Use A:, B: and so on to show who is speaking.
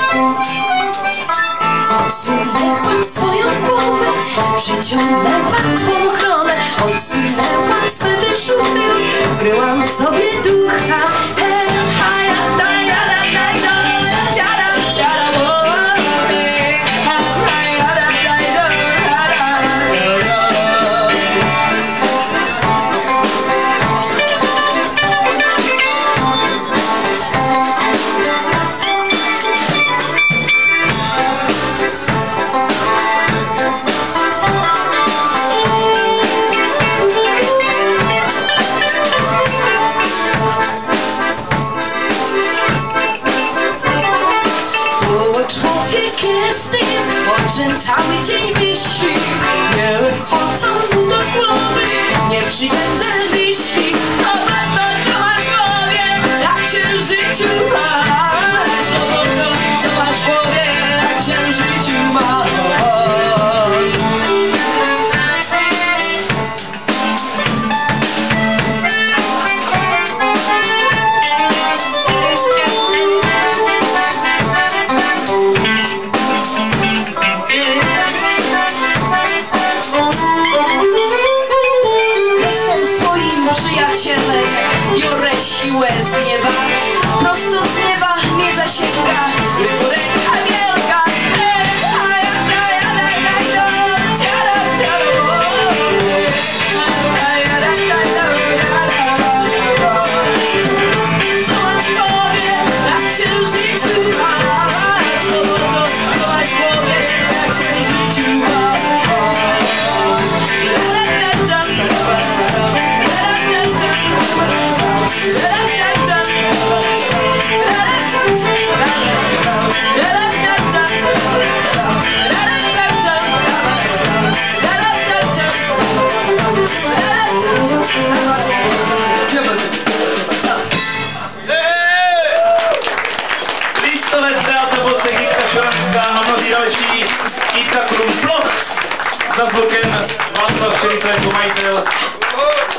A: Odsunęłam swoją głowę, przeciągnęłam twą ochronę, odsunęłam swe wyczuchy, ukryłam w sobie ducha. Cały dzień myśli nie wchodzą mu do głowy, nieprzyjemne myśli. O to, co masz w głowie, jak się w życiu masz. O to, co masz w głowie, jak się w życiu masz. Biorę siłę z nieba, prosto z nieba mnie zasięga ręka wielka. Co masz w głowie, jak się w życiu masz? Co masz w głowie, jak się w życiu masz?
B: Listonosz Teatr Polskiej Gitka Śrąska, Mnozí Gitka Krum Blok za zvukem Václav Šelica jako majitel.